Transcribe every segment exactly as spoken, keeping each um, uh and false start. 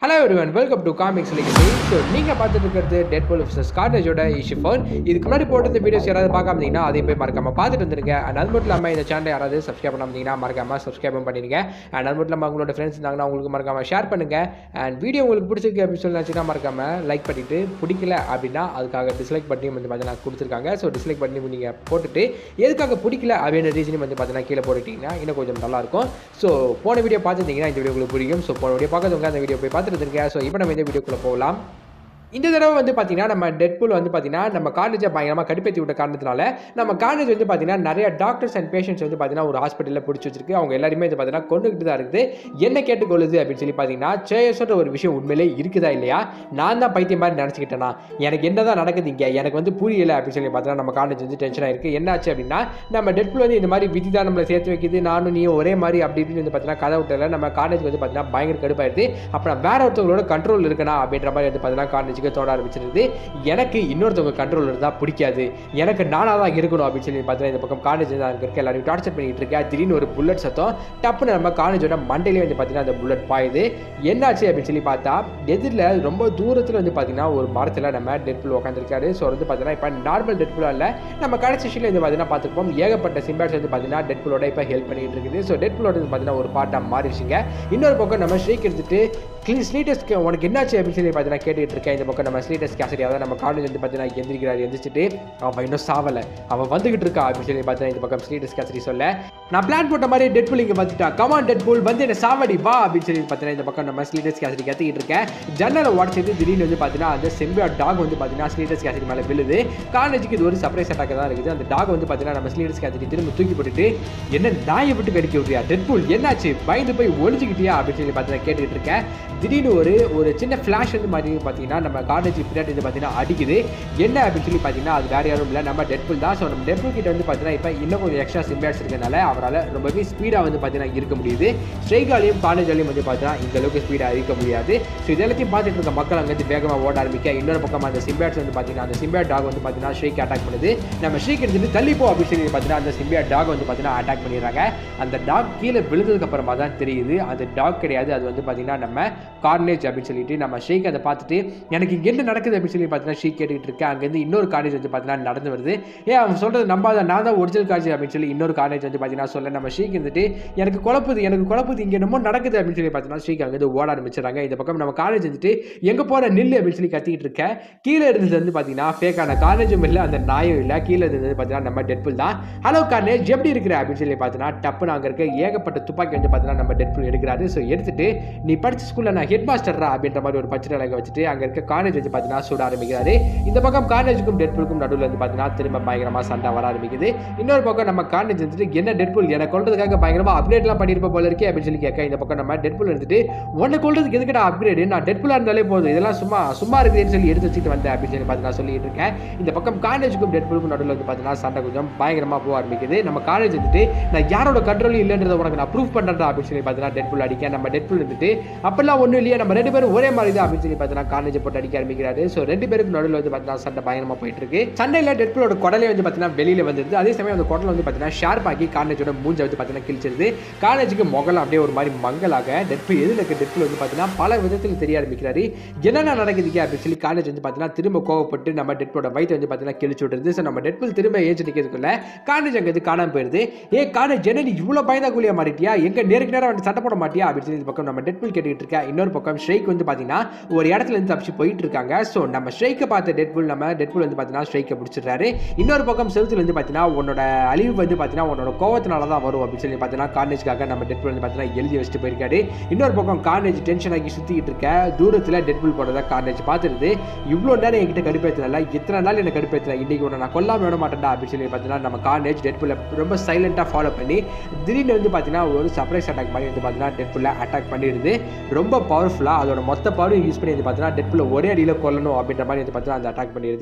Hello everyone, welcome to Comics Legacy. So, நீங்க பார்த்துட்டு இருக்கிறது Deadpool versus Carnageோட இஷ்யூ ஃபோர். இதுக்கு முன்னாடி போட்ட இந்த வீடியோஸ் யாராவது பார்க்காம இருந்தீங்கன்னா அதையும் போய் மறக்காம பார்த்துட்டு வந்துருங்க. அண்ட் அது மட்டும் இல்லாமல் இந்த சேனல் யாராவது சப்ஸ்கிரைப் பண்ணாம இருந்தீங்கன்னா மறக்காம சப்ஸ்கிரைப் பண்ணிடுங்க. அண்ட் அது மட்டும் இல்லாமல் உங்களோட ஃப்ரெண்ட்ஸ் இருந்தாங்கன்னா உங்களுக்கு மறக்காம ஷேர் பண்ணுங்க. அண்ட் வீடியோ உங்களுக்கு பிடிச்சிருக்கு அப்படின்னு சொல்லி மறக்காம லைக் பண்ணிட்டு பிடிக்கல அப்படின்னா அதுக்காக டிஸ்லைக் பட்டனையும் வந்து பார்த்தீங்கன்னா கொடுத்துருக்காங்க. ஸோ டிஸ்லைக் பட்டனையும் நீங்கள் போட்டுட்டு எதுக்காக பிடிக்கல அப்படின்ற ரீசனையும் வந்து பார்த்தீங்கன்னா கீழே போட்டுட்டீங்கன்னா இன்னும் கொஞ்சம் நல்லாயிருக்கும். ஸோ போன வீடியோ பார்த்துருந்தீங்கன்னா இந்த வீடியோ உங்களுக்கு பிடிக்கும். ஸோ போன வீடியோ பார்க்கறவங்க அந்த வீடியோ போய் பார்த்துட்டு இருக்கேன். ஸோ இப்போ நம்ம இந்த வீடியோக்குள்ள போகலாம். இந்த தடவை வந்து பார்த்தீங்கன்னா நம்ம டெட்பூல் வந்து பார்த்தீங்கன்னா நம்ம கார்னேஜை பயங்கரமாக கடுப்பேற்றி விட்ட காரணத்தினால நம்ம கார்னேஜ் வந்து பார்த்தீங்கன்னா நிறைய டாக்டர்ஸ் அண்ட் பேஷண்ட்ஸ் வந்து பார்த்தீங்கன்னா ஒரு ஹாஸ்பிட்டலில் பிடிச்சி வச்சிருக்கு. அவங்க எல்லாருமே வந்து பார்த்தீங்கன்னா கொண்டுகிட்டு தான் இருக்குது. என்ன கேட்டுக்கொள்ளுது அப்படின்னு சொல்லி பார்த்தீங்கன்னா சேயஸ்ன்ற ஒரு விஷயம் உண்மையிலே இருக்குதா இல்லையா, நான் தான் பைத்தியம் மாதிரி நினச்சிக்கிட்டேனா, எனக்கு என்ன தான் நடக்குது இங்கே, எனக்கு வந்து புரியலை அப்படின்னு சொல்லி பார்த்தீங்கன்னா நம்ம கார்னேஜ் வந்து டென்ஷன் ஆயிருக்கு. என்னாச்சு அப்படின்னா நம்ம டெட்பூல் வந்து இந்த மாதிரி விதி தான் நம்மளை சேர்த்து வைக்குது, நானும் நீ ஒரே மாதிரி அப்படி இப்படின்னு வந்து பார்த்தீங்கன்னா கதை விட்டல நம்ம கார்னேஜ் வந்து பார்த்தீங்கன்னா பயங்கர கடுப்பாயிருது. அப்புறம் வேற ஒருத்தவங்களோட கண்ட்ரோல் இருக்கணும் அப்படின்ற மாதிரி வந்து பார்த்தீங்கன்னா கார்னேஜுக்கு தோட ஆரம்பிச்சிருது. எனக்கு இன்னொருத்தவங்க கண்ட்ரோல் இருந்தால் பிடிக்காது, எனக்கு நானாக தான் இருக்கணும் அப்படின்னு சொல்லி பார்த்தீங்கன்னா இந்த பக்கம் கார்னேஜ் தான் அங்கே இருக்க எல்லாரும் டார்ச்சர் பண்ணிட்டு இருக்கேன். திடீர்னு ஒரு புல்லட் சத்தம் டப்புன்னு நம்ம கார்னேஜோட மண்டையிலே வந்து பார்த்தீங்கன்னா அந்த புல்லட் பாயுது. என்னாச்சு அப்படின்னு சொல்லி பார்த்தா எதிரில் ரொம்ப தூரத்தில் வந்து பார்த்தீங்கன்னா ஒரு மரத்தில் நம்ம டெட்பூல் உட்காந்துருக்காரு. ஸோ வந்து பார்த்தீங்கன்னா இப்போ நார்மல் டெட்பூலாக இல்லை, நம்ம கடைசி சீனில் வந்து பார்த்தீங்கன்னா பார்த்துருப்போம் ஏகப்பட்ட சிம்பாட்ஸ் வந்து பார்த்தீங்கன்னா டெட்பூலோட இப்போ ஹெல்ப் பண்ணிட்டு இருக்குது. ஸோ டெட்பூலோட வந்து பார்த்தீங்கன்னா ஒரு பார்ட்டாக மாறிடுச்சுங்க. இன்னொரு பக்கம் நம்ம ஷேக் எடுத்துட்டு கிளீன் ஸ்லீட்டஸ்க்கு உனக்கு என்னாச்சு அப்படின்னு சொல்லி பார்த்தீங்கன்னா கேட்டுட்டு இருக்கேன். இந்த பக்கம் நம்ம ஸ்லீட்டஸ் கேசரியாக நம்ம காலேஜ் வந்து பார்த்தீங்கன்னா எந்திரிக்கிறாரு. எந்திரிச்சிட்டு அவன் இன்னும் சாவலை, அவன் வந்துகிட்டு இருக்கா அப்படின்னு சொல்லி பார்த்தீங்கன்னா இந்த பக்கம் ஸ்லீட்டஸ் கேசரி சொல்ல நான் பிளான் போட்ட மாதிரி டெட்பூல் இங்கே வந்துட்டா, கமான் டெட்பூல் வந்து என்ன சாவடி வா அப்படின்னு சொல்லி பார்த்தீங்கன்னா இந்த பக்கம் நம்ம ஸ்லீட்டஸ் கேசரி கத்திக்கிட்டு இருக்கேன். ஜன்னலை உடச்சிட்டு திடீர்னு வந்து பார்த்தீங்கன்னா அந்த செம்பியா டாக் வந்து பார்த்தீங்கன்னா ஸ்லீட்டஸ் கேசரி மேலே விழுது. காலேஜுக்கு இது ஒரு சர்ப்ரைஸ் அட்டாக் தான் இருக்குது. அந்த டாக் வந்து பார்த்தீங்கன்னா நம்ம ஸ்லீட்டஸ் கேசரி திரும்ப தூக்கி போட்டுட்டு என்ன நாயை விட்டு கடிக்க விட்றியா டெட்பூல், என்னாச்சு பயந்து போய் ஒழிஞ்சிக்கிட்டியா அப்படின்னு சொல்லி பார்த்தீங்கன்னா கேட்டுக்கிட்டு இருக்கேன். திடீர்னு ஒரு ஒரு சின்ன ஃப்ளாஷ் வந்து மாதிரி பார்த்தீங்கன்னா நம்ம காலேஜ் பின்னாடி வந்து பார்த்தீங்கன்னா அடிக்குது. என்ன அப்படின்னு சொல்லி பார்த்தீங்கன்னா அது வேறு யாரும் இல்லை, நம்ம டெட்பூல் தான். ஸோ நம்ம டெட்பூல் கிட்ட வந்து பார்த்தீங்கன்னா இப்போ இன்னும் கொஞ்சம் எக்ஸ்ட்ரா சிம்பியாட்ஸ் இருக்கிறதுனால அவரால் ரொம்பவே ஸ்பீடாக வந்து பார்த்தீங்கன்னா இருக்க முடியுது. ஸ்ட்ரைக்காலையும் காலேஜாலையும் வந்து பார்த்தீங்கன்னா இந்த அளவுக்கு ஸ்பீடாக இருக்க முடியாது. ஸோ இதெல்லாத்தையும் பார்த்துட்டு இருக்க மக்கள் அங்கேருந்து வேகமாக ஓட ஆரம்பிக்க இன்னொரு பக்கம் அந்த சிம்பியாட்ஸ் வந்து பார்த்தீங்கன்னா அந்த சிம்பியா டாக் வந்து பார்த்தீங்கன்னா ஸ்ட்ரைக் அட்டாக் பண்ணுது. நம்ம ஸ்ட்ரைக் எடுத்துட்டு தள்ளிப்போ அப்படின்னு சொல்லி பார்த்தீங்கன்னா அந்த சிம்பியா டாக் வந்து பார்த்தீங்கன்னா அட்டாக் பண்ணிடுறாங்க. அந்த டாக் கீழே விழுந்ததுக்கு அப்புறமா தான் தெரியுது அது டாக் கிடையாது, அது வந்து பார்த்தீங்கன்னா நம்ம கார்னேஜ் அப்படின்னு சொல்லிட்டு நம்ம ஷேக் அதை பார்த்துட்டு எனக்கு இங்கே என்ன நடக்குது அப்படின்னு சொல்லி பார்த்தீங்கன்னா ஷேக் கேட்டுக்கிட்டு இருக்கேன். அங்கேருந்து இன்னொரு காலேஜ் வந்து பார்த்தீங்கன்னா நடந்து வருது. ஏன் அவன் சொல்கிறது நம்பாத, நான் தான் ஒரிஜினல் காலேஜ் அப்படின்னு சொல்லி இன்னொரு காலேஜ் வந்து பார்த்தீங்கன்னா சொல்ல நம்ம ஷேக் இருந்துட்டு எனக்கு குழப்புது எனக்கு குழப்புது இங்கே என்னமோ நடக்குது அப்படின்னு சொல்லி பார்த்தீங்கன்னா ஷேக் அங்கேருந்து ஓட ஆரம்பிச்சிடறாங்க. இந்த பக்கம் நம்ம காலேஜ் வந்துட்டு எங்கே போகிற நில்லு அப்படின்னு சொல்லி கத்திக்கிட்டு இருக்கேன். கீழே இருந்தது வந்து பார்த்தீங்கன்னா ஃபேக்கான காலேஜும் இல்லை, அந்த நாயும் இல்லை, கீழே இருந்தது பார்த்தீங்கன்னா நம்ம டெட்பூல் தான். ஹலோ கார்னேஜ் எப்படி இருக்கிற அப்படின்னு சொல்லி பார்த்தீங்கன்னா டப்புன்னு அங்கே இருக்க ஏகப்பட்ட துப்பாக்கி வந்து பார்த்தீங்கன்னா நம்ம டெட்பூல் எடுக்கிறாரு. ஸோ எடுத்துட்டு நீ படிச்ச ஸ்கூலில் நான் ஹெட் மாஸ்டர்ரா அப்படின்ற மாதிரி ஒரு பச்சை அழகை வச்சுட்டு அங்கே இருக்க காலேஜ் வந்து பார்த்தீங்கன்னா சூட ஆரம்பிக்கிறாரு. இந்த பக்கம் காலேஜுக்கும் டெட்பூலுக்கும் நடுவில் வந்து பார்த்தீங்கன்னா திரும்ப பயங்கரமாக சண்டை வர ஆரம்பிக்குது. இன்னொரு பக்கம் நம்ம காலேஜ் வந்துட்டு என்ன டெட்பூல் என்னை கொள்றதுக்காக பயங்கரமாக அப்கிரேட்லாம் பண்ணியிருப்ப போல இருக்கே அப்படின்னு சொல்லி கேட்க இந்த பக்கம் நம்ம டெட்பூல் எடுத்துட்டு உன்னை கொள்றதுக்கு எதுக்கிட்ட அப்கிரேடு, நான் டெட்பூலாக இருந்தாலே போதும், இதெல்லாம் சும்மா சும்மா இருக்குதுன்னு சொல்லி எடுத்து வச்சுட்டு வந்தேன் அப்படின்னு சொல்லி பார்த்தீங்கன்னா சொல்லிட்டு இருக்கேன். இந்த பக்கம் காலேஜுக்கும் டெட்பூலுக்கும் நடுவில் வந்து பார்த்தீங்கன்னா சண்டை கொஞ்சம் பயங்கரமாக போக ஆரம்பிக்குது. நம்ம காலேஜ் வந்துட்டு நான் யாரோட கண்ட்ரோல் இல்லைன்றதை உனக்கு நான் ப்ரூவ் பண்ணுறேன் அப்படின்னு சொல்லி பார்த்தீங்கன்னா டெட்பூல் அடிக்க நம்ம டெட்பூல் வந்துட்டு அப்பெல்லாம் ஒன்றும் இல்லையா, நம்ம ரெண்டு பேரும் ஒரே மாதிரி தான் அப்படின்னு சொல்லி பார்த்தீங்கன்னா காலேஜை போட்டு அடிக்க ஆரம்பிக்கிறாரு. ஸோ ரெண்டு பேருக்கு நடுவில் வந்து பார்த்தீங்கன்னா சண்டை பயங்கரமாக போயிட்டு இருக்கு. சண்டையில் டெட்பூலோட குடலே வந்து பார்த்தீங்கன்னா வெளியில் வந்துருது. அதே சமயம் அந்த குடலை வந்து பார்த்தீங்கன்னா ஷார்ப் ஆக்கி காலேஜோட மூஞ்சை வந்து பார்த்தீங்கன்னா கிழிச்சிருது. காலேஜுக்கு முகல் அப்படியே ஒரு மாதிரி மங்கலாக டெட்பூல் எதில் இருக்க டெட்பூல் வந்து பார்த்தீங்கன்னா பல விதத்தில் தெரிய ஆரம்பிக்கிறாரு. என்னென்ன நடக்குதுக்கு அப்படின்னு சொல்லி காலேஜ் வந்து பார்த்தீங்கன்னா திரும்ப கோவப்பட்டு நம்ம டெட்பூலோட வயிற்று வந்து பார்த்தீங்கன்னா கிழிச்சு விடுறது. ஸோ நம்ம டெட்பூல் திரும்ப ஏஜ் நிற்கிறதுக்குள்ள காலேஜ் அங்கே காணாமல் போயிடுது. ஏ காலேஜ் என்ன நீ இவ்வளோ பயந்தா கூலியா மாறிட்டியா, எங்க நேருக்கு நேரம் வந்து சட்டை போட மாட்டியா அப்படின்னு சொல்லி இந்த பக்கம் நம்ம டெட்பூல் கேட்டுக்கிட்டு இருக்கேன். இன்னொரு பக்கம் ஷேக் வந்து பார்த்தீங்கன்னா ஒரு இடத்துல இருந்து தப்பிச்சு போயிட்டு இருக்காங்க. ஸோ நம்ம ஸ்ட்ரைக்கை பார்த்த டெட்பூல் நம்ம டெட்பூல் வந்து பார்த்தீங்கன்னா ஸ்ட்ரைக்கை பிடிச்சிடுறாரு. இன்னொரு பக்கம் செவுத்துல வந்து பார்த்தீங்கன்னா உன்னோட அழிவு வந்து பார்த்தீங்கன்னா உன்னோட கோவத்தினால தான் வரும் அப்படின்னு சொல்லி பார்த்தீங்கன்னா கார்னேஜ்காக நம்ம டெட்பூல் வந்து பார்த்தீங்கன்னா எழுதி வச்சுட்டு போயிருக்காரு. இன்னொரு பக்கம் கார்னேஜ் டென்ஷன் ஆகி சுற்றிக்கிட்டு இருக்க தூரத்தில் டெட்பூல் போடுறதா கார்னேஜ் பார்த்துருது. இவ்வளோ நேரம் என்கிட்ட கடுப்பேற்றல, இத்தனை நாள் எனக்கு கடுப்பேற்றல, இன்னைக்கு உன்னை நான் கொல்லாம விட மாட்டேன்டா அப்படின்னு சொல்லி பார்த்தீங்கன்னா நம்ம கார்னேஜ் டெட்பூலை ரொம்ப சைலண்டாக ஃபாலோ பண்ணி திடீர்னு வந்து பார்த்தீங்கன்னா ஒரு சர்ப்ரைஸ் அட்டாக் மாதிரி வந்து பார்த்தீங்கன்னா டெட்பூலை அட்டாக் பண்ணிடுது. ரொம்ப பவர்ஃபுல்லாக அதோட மொத்த பவரும் யூஸ் பண்ணி வந்து பார்த்தீங்கன்னா டெட்பூலை ஒரே அடியில் கொல்லணும் அப்படின்ற மாதிரி வந்து பார்த்தீங்கன்னா அந்த அட்டாக் பண்ணிடுது.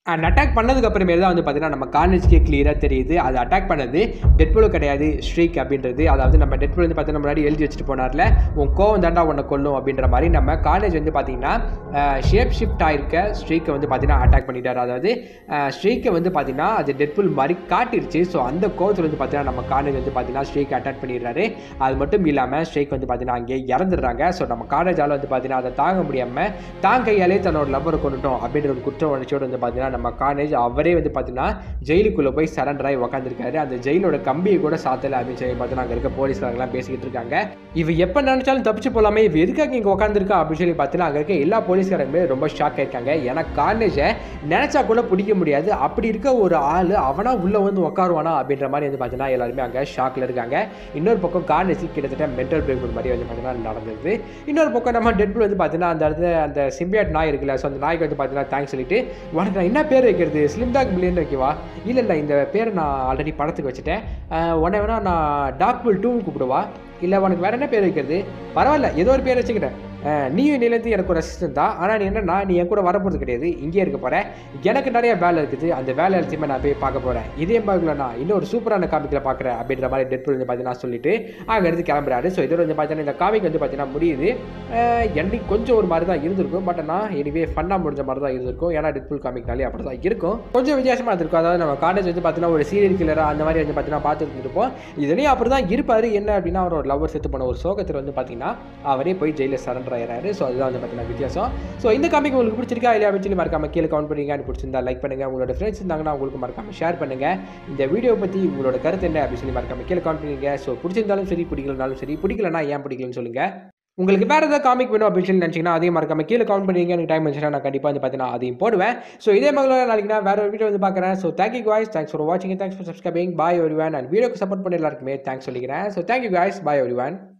அண்ட் அட்டாக் பண்ணதுக்கு அப்புறமே தான் வந்து பார்த்தீங்கன்னா நம்ம கார்னேஜ்க்கே கிளியராக தெரியுது அது அட்டாக் பண்ணது டெட்பூல் கிடையாது, ஸ்ட்ரீக் அப்படின்றது. அதாவது நம்ம டெட்பூல் வந்து பார்த்தீங்கன்னா முன்னாடி எழுதி வச்சுட்டு போனார்ல, உன் கோவம் தாண்டா உன்னை கொல்லும் அப்படின்ற மாதிரி நம்ம கார்னேஜ் வந்து பார்த்தீங்கன்னா ஷேப் ஷிஃப்ட் ஆயிருக்க ஸ்ட்ரீக்கை வந்து பார்த்தீங்கன்னா அட்டாக் பண்ணிட்டார். அதாவது ஸ்ட்ரீக்கை வந்து பார்த்தீங்கன்னா அது டெட்பூல் மாதிரி காட்டிருச்சு. ஸோ அந்த கோவத்தில் வந்து பார்த்தீங்கன்னா நம்ம கார்னேஜ் வந்து பார்த்தீங்கன்னா ஸ்ட்ரீக்கை அட்டாக் பண்ணிடுறாரு. அது மட்டும் இல்லாமல் ஸ்ட்ரீக் வந்து பார்த்தீங்கன்னா அங்கேயே இறந்துடுறாங்க. ஸோ நம்ம கார்னேஜால் வந்து பார்த்தீங்கன்னா அதை தாங்க முடியாமல் தான் கையாலே தன்னோட லவ்வரை கொண்டுட்டோம் அப்படின்ற ஒரு குற்ற உணர்ச்சியோடு வந்து பார்த்தீங்கன்னா நம்ம கார்னேஜ் அவரே வந்து பார்த்தீங்கன்னா ஜெயிலுக்குள்ளே போய் சரண்டர் ஆகி உட்காந்துருக்காரு. அந்த ஜெயிலோட கம்பியை கூட சாத்தலை அப்படின்னு சொல்லி பார்த்தீங்கன்னா அங்கே இருக்க போலீஸ்காரங்களாம் பேசிக்கிட்டு இருக்காங்க. இவ எப்போ நினைச்சாலும் தப்பிச்சு போகலாமே, இவ எதுக்காக இங்கே உட்காந்துருக்கா அப்படின்னு சொல்லி பார்த்தீங்கன்னா அங்கே இருக்க எல்லா போலீஸ்காரங்களுமே ரொம்ப ஷாக் ஆயிருக்காங்க. ஏன்னா கார்னேஜை நினைச்சா கூட பிடிக்க முடியாது, அப்படி இருக்க ஒரு ஆள் அவனா உள்ள வந்து உட்காருவானா அப்படின்ற மாதிரி வந்து பார்த்தீங்கன்னா எல்லாருமே அங்கே ஷாக்கில் இருக்காங்க. இன்னொரு பக்கம் கார்னேஜ் கிட்டத்தட்ட மென்டல் பிரேக் மாதிரி வந்து பார்த்தீங்கன்னா நடந்தது. இன்னொரு பக்கம் நம்ம டெட்பூல் வந்து பார்த்தீங்கன்னா அந்த இடத்துல அந்த சிம்பியாட் நாய் இருக்குல்ல, ஸோ அந்த நாய்க்கு வந்து பார்த்தீங்கன்னா தேங்க்ஸ் சொல்லிட்டு உனக்கு நான் என்ன பேர் வைக்கிறது, ஸ்லிம் டாக் பில்லியன் வைக்கவா, இல்லை இல்லை இந்த பேரை நான் ஆல்ரெடி படத்துக்கு வச்சுட்டேன், உடனே வேணா நான் டாக் பில் டூ கூப்பிடுவா, இல்லை உனக்கு வேறு என்ன பேர் வைக்கிறது, பரவாயில்ல ஏதோ ஒரு பேர் வச்சுக்கிட்டேன், நீயும் நிலத்து எனக்கு ஒரு அசிஸ்டன்ட் தான், ஆனால் நீ என்னன்னா நீ என் கூட வரப்போகிறது கிடையாது, இங்கே இருக்க போகிறேன், எனக்கு நிறைய வேலை இருக்குது, அந்த வேலை எல்லாத்தையுமே நான் போய் பார்க்க போகிறேன், இதே மாதிரி நான் இன்னொரு சூப்பரான காமிக்கில் பார்க்குறேன் அப்படின்ற மாதிரி டெட்பூல் வந்து பார்த்தீங்கன்னா சொல்லிட்டு அங்கே இருந்து கிளம்புறாரு. ஸோ இதோட வந்து பார்த்தீங்கன்னா இந்த காமிக் வந்து பார்த்தீங்கன்னா முடியுது. எனக்கு கொஞ்சம் ஒரு மாதிரி தான் இருந்திருக்கும், பட் ஆனால் எனிவே ஃபன்னாக முடிஞ்ச மாதிரி தான் இருந்திருக்கும். ஏன்னா டெட்பூல் காமிக்னாலே அப்படி தான் இருக்கும், கொஞ்சம் வித்தியாசமாக இருந்திருக்கும். அதாவது நம்ம காலேஜ் வந்து பார்த்தீங்கன்னா ஒரு சீரியல் கில்லராக அந்த மாதிரி வந்து பார்த்தீங்கன்னா பார்த்துட்டு இருப்போம். இதுலேயும் அப்படி தான் இருப்பார். என்ன அப்படின்னா அவரோட லவ்வர் செத்து போன ஒரு சோகத்தில் வந்து பார்த்தீங்கன்னா அவரே போய் ஜெயிலில் சரண்டர் ஆகிறாரு. ஸோ அதுதான் வந்து பார்த்தீங்கன்னா வித்தியாசம். ஸோ இந்த காமிக் உங்களுக்கு பிடிச்சிருக்கா இல்லையா அப்படின்னு சொல்லி மறக்காம கீழே கவுண்ட் பண்ணுங்க. பிடிச்சிருந்தா லைக் பண்ணுங்க, உங்களோட ஃப்ரெண்ட்ஸ் இருந்தாங்கன்னா உங்களுக்கு மறக்காம ஷேர் பண்ணுங்க. இந்த வீடியோ பற்றி உங்களோட கருத்து என்ன அப்படின்னு சொல்லி மறக்காம கீழே கவுண்ட் பண்ணுங்க. ஸோ பிடிச்சிருந்தாலும் சரி, பிடிக்கலனாலும் சரி, பிடிக்கலனா ஏன் பிடிக்கலன்னு சொல்லுங்க. உங்களுக்கு வேறு ஏதாவது காமிக் வேணும் அப்படின்னு சொல்லி நினச்சிங்கன்னா அதையும் மறக்காம கீழே கவுண்ட் பண்ணுவீங்க. எனக்கு டைம் இருந்துச்சுன்னா நான் கண்டிப்பாக வந்து பார்த்தீங்கன்னா அதையும் போடுவேன். ஸோ இதே மாதிரி நாளைக்கு நான் வேறு ஒரு வீடியோ வந்து பார்க்குறேன். So thank you guys, thanks for வாட்சிங், thanks for subscribing, bye everyone. And வீடியோக்கு சப்போர்ட் பண்ணி எல்லாருக்குமே தேங்க்ஸ் சொல்லிக்கிறேன். So thank you guys, bye everyone.